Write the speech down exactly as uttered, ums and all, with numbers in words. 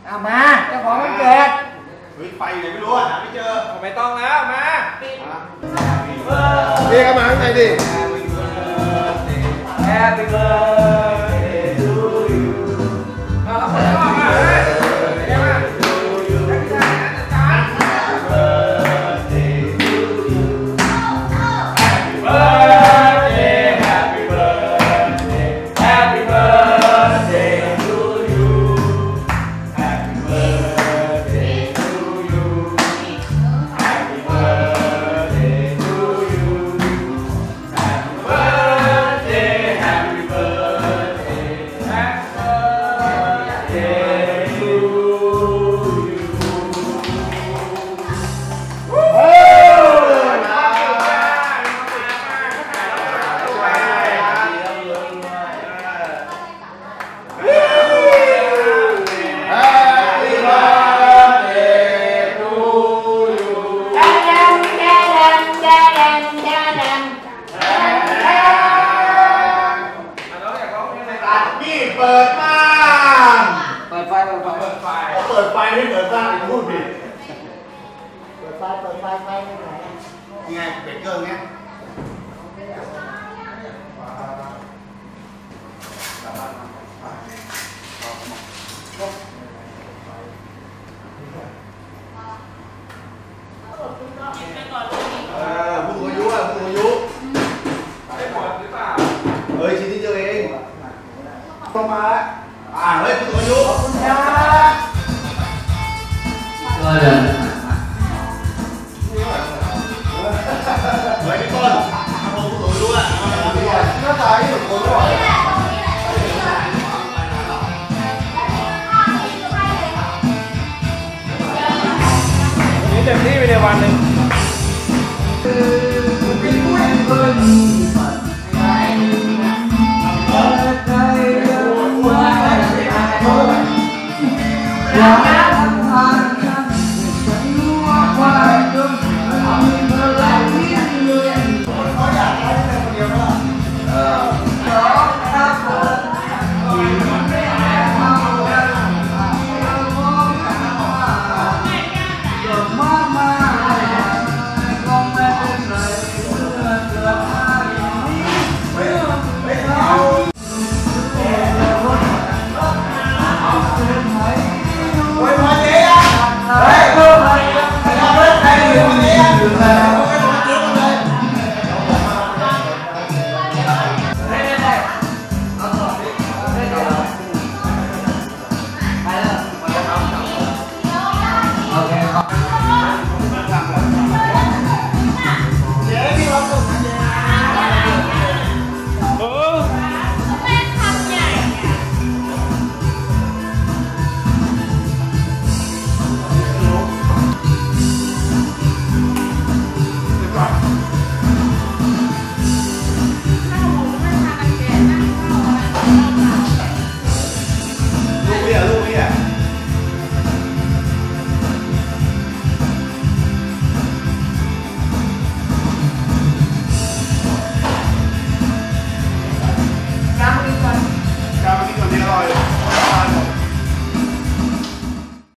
เอามาเจ้าของวันเกิดเฮ้ยไปไหนไม่รู้อ่ะหาไม่เจอไม่ต้องแล้วมาเรียกมาข้างในดิ Happy birthday to you เอาละคนละมาเลยเดี๋ยวมา Happy birthday to you Happy birthday Happy birthday Happy birthday to you Happy birthday to you Happy birthday to you Happy birthday Happy birthday Happy birthday to you เปิดม่านเปิดไฟเปิดไฟเปิดไฟเปิดไฟไม่เปิดม่านพูดผิดเปิดไฟเปิดไฟไฟไม่ไหนยังไงเบรกเกอร์เนี้ยเออผู้สูงอายุอ่ะผู้สูงอายุได้หมดหรือเปล่าเฮ้ยชิ้นที่เดียวเองลงมาอ่าเฮ้ยผู้สูงอายุขอบคุณครับก็เดินเฮ้ยพี่ต้นทำผู้สูงอายุอ่ะหน้าตาที่สุดคนหล่อนี่เต็มที่ไปในวันหนึ่ง Hey!